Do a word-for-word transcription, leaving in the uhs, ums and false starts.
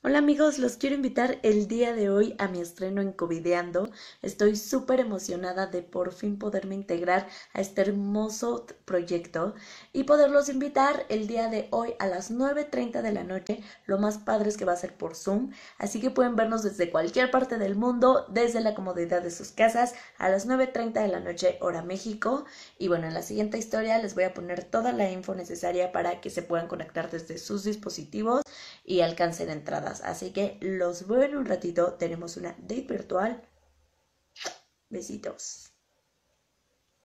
Hola amigos, los quiero invitar el día de hoy a mi estreno en Covideando. Estoy súper emocionada de por fin poderme integrar a este hermoso t- proyecto y poderlos invitar el día de hoy a las nueve treinta de la noche. Lo más padre es que va a ser por Zoom, así que pueden vernos desde cualquier parte del mundo, desde la comodidad de sus casas, a las nueve treinta de la noche hora México. Y bueno, en la siguiente historia les voy a poner toda la info necesaria para que se puedan conectar desde sus dispositivos y alcancen entradas. Así que los veo en un ratito. Tenemos una date virtual. Besitos.